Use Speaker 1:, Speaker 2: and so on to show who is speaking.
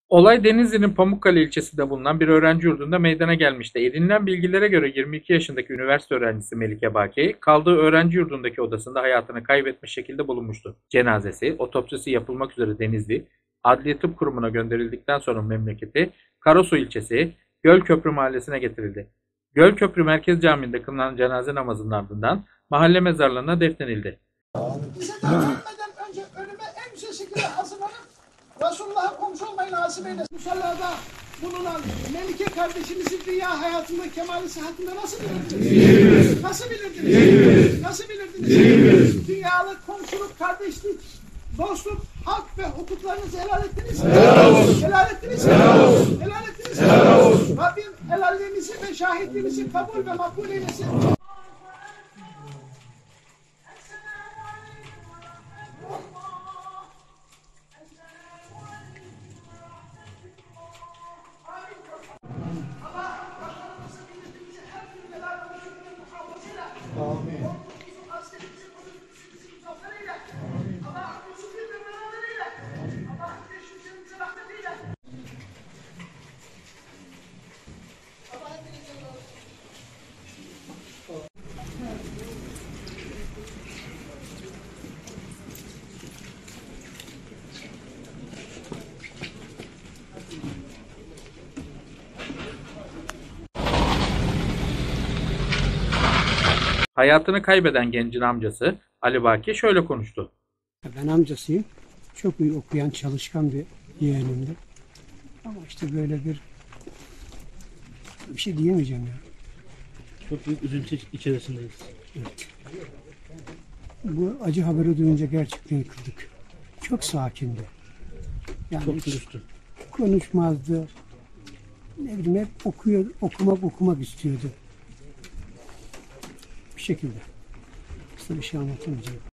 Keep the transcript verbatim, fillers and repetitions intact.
Speaker 1: Olay Denizli'nin Pamukkale ilçesinde bulunan bir öğrenci yurdunda meydana gelmişti. Edinilen bilgilere göre yirmi iki yaşındaki üniversite öğrencisi Melike Baki, kaldığı öğrenci yurdundaki odasında hayatını kaybetmiş şekilde bulunmuştu. Cenazesi, otopsisi yapılmak üzere Denizli Adliye Tıp Kurumu'na gönderildikten sonra memleketi Karasu ilçesi Gölköprü mahallesine getirildi. Gölköprü Merkez Camii'nde kılınan cenaze namazının ardından mahalle mezarlığına defnedildi.
Speaker 2: Bize de ölmeden önce ölüme en güzel şekilde hazırlanıp Resulullah'a komşu olmayı nasip eylesin. Musallada bulunan Melike kardeşimizin dünya hayatında kemali sıhhatinde nasıl bilirdiniz? İyi. Nasıl bilirdiniz? İyi. Nasıl bilirdiniz? İyi. Dünyalık, komşuluk, kardeşlik, dostluk, hak ve hukuklarınızı helal ettiniz mi? Helal olsun. Helal ettiniz mi? Helal olsun. Helal ettiniz mi? Helal olsun. Rabbim helalliğimizi ve şahitliğimizi kabul ve makbul eylesin.
Speaker 1: Hayatını kaybeden gencin amcası Ali Baki şöyle konuştu.
Speaker 3: Ben amcasıyım. Çok iyi okuyan, çalışkan bir yeğenimdi. Ama işte böyle bir bir şey diyemeyeceğim ya.
Speaker 4: Çok büyük üzüntü içerisindeyiz.
Speaker 3: Evet. Bu acı haberi duyunca gerçekten yıkıldık. Çok sakindi. Yani
Speaker 4: Çok
Speaker 3: hiç
Speaker 4: dürüsttü.
Speaker 3: konuşmazdı. Ne bileyim hep okuyor, okumak okumak istiyordu. Bir şekilde. Size bir şey anlatamayacağım.